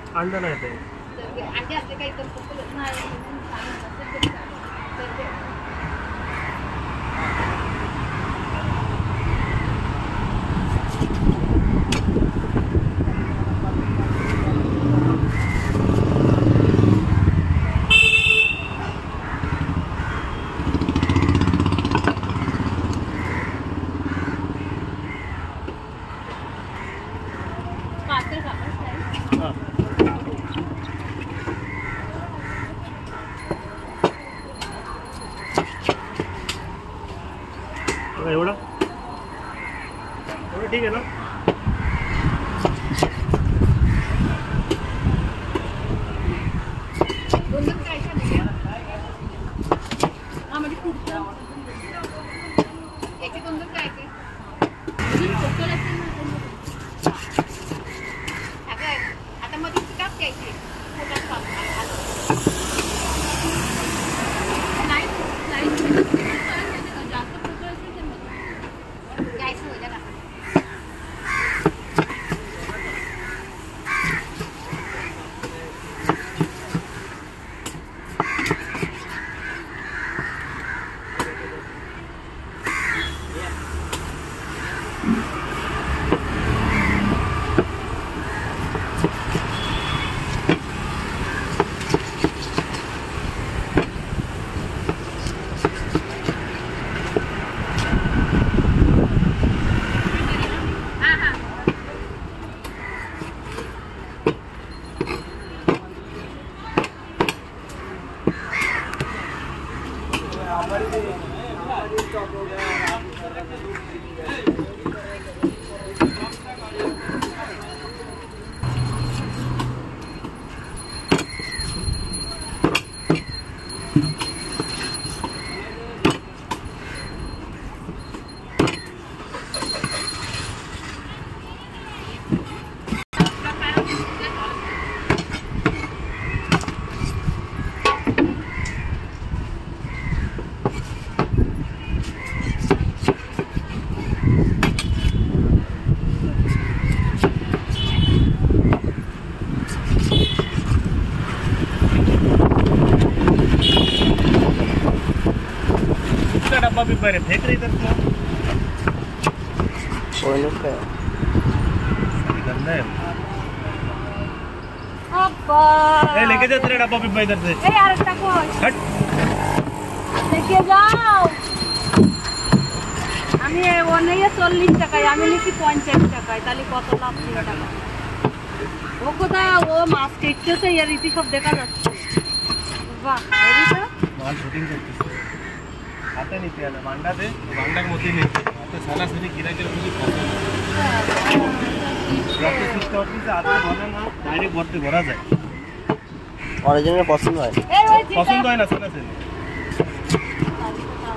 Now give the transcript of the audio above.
अंडा नाही ते अंडे असले काही करू नाही एवढा ठीक आहे ना डब्बा भी पहले फेंक रही इधर गंदा है ए लेके जा तेरा डब्बा भी इधर से ए यार टको हट लेके जाओ আমি ওনেই 40 টাকায় আমি লিখি 50 টাকায় তাহলে কত লাভ 3 টাকা ও কোথা ও মাছ কেটেছে এর ইতি সব দেখা যাচ্ছে বাহ এরিটা মাল শুটিং করতেছে आता नहीं ते आला भांडा दे भांडा के मोती नहीं आता साला सरी गिरा के मुझे खाता रॉकेट सिस्टम ऑफिस से आता बना ना डायरेक्ट भरते भरा जाए ओरिजिनल पसंद है ना साला से